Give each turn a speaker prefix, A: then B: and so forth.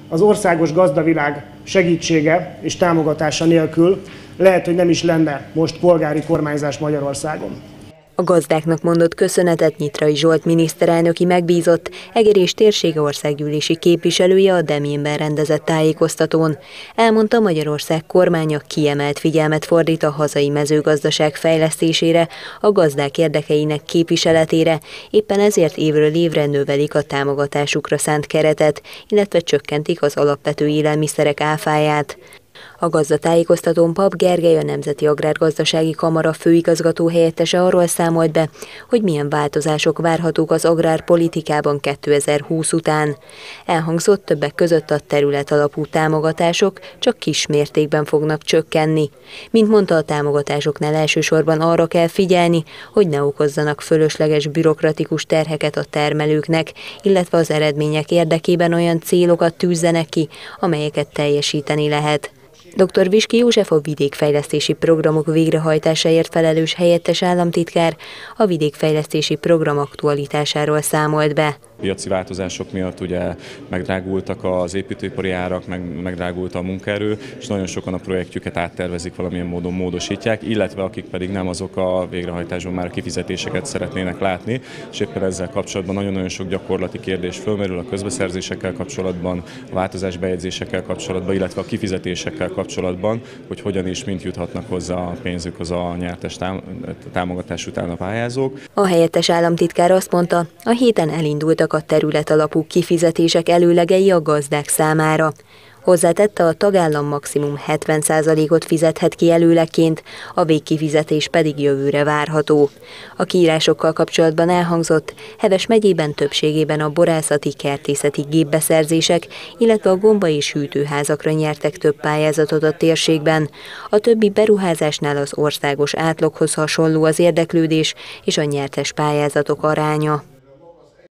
A: az országos gazdavilág segítsége és támogatása nélkül lehet, hogy nem is lenne most polgári kormányzás Magyarországon.
B: A gazdáknak mondott köszönetet Nyitrai Zsolt miniszterelnöki megbízott, Eger és térsége országgyűlési képviselője a Demjénben rendezett tájékoztatón. Elmondta, Magyarország kormánya kiemelt figyelmet fordít a hazai mezőgazdaság fejlesztésére, a gazdák érdekeinek képviseletére, éppen ezért évről évre növelik a támogatásukra szánt keretet, illetve csökkentik az alapvető élelmiszerek áfáját. A gazdatájékoztatón Pap Gergely, a Nemzeti Agrárgazdasági Kamara főigazgató helyettese arról számolt be, hogy milyen változások várhatók az agrárpolitikában 2020 után. Elhangzott, többek között a területalapú támogatások csak kis mértékben fognak csökkenni. Mint mondta, a támogatásoknál elsősorban arra kell figyelni, hogy ne okozzanak fölösleges bürokratikus terheket a termelőknek, illetve az eredmények érdekében olyan célokat tűzzenek ki, amelyeket teljesíteni lehet. Dr. Viski József, a vidékfejlesztési programok végrehajtásáért felelős helyettes államtitkár a vidékfejlesztési program aktualitásáról számolt be.
C: Piaci változások miatt ugye megdrágultak az építőipari árak, megdrágult a munkaerő, és nagyon sokan a projektjüket áttervezik, valamilyen módon módosítják, illetve akik pedig nem, azok a végrehajtásban már a kifizetéseket szeretnének látni, és éppen ezzel kapcsolatban nagyon-nagyon sok gyakorlati kérdés fölmerül a közbeszerzésekkel kapcsolatban, a változásbejegyzésekkel kapcsolatban, illetve a kifizetésekkel kapcsolatban, hogy hogyan és mint juthatnak hozzá a pénzükhoz a nyertes támogatás után a pályázók.
B: A helyettes államtitkár azt mondta, a héten elindultak a területalapú kifizetések előlegei a gazdák számára. Hozzátette, a tagállam maximum 70%-ot fizethet ki előlegként, a végkifizetés pedig jövőre várható. A kiírásokkal kapcsolatban elhangzott, Heves megyében többségében a borászati, kertészeti gépbeszerzések, illetve a gomba- és hűtőházakra nyertek több pályázatot a térségben. A többi beruházásnál az országos átlaghoz hasonló az érdeklődés és a nyertes pályázatok aránya.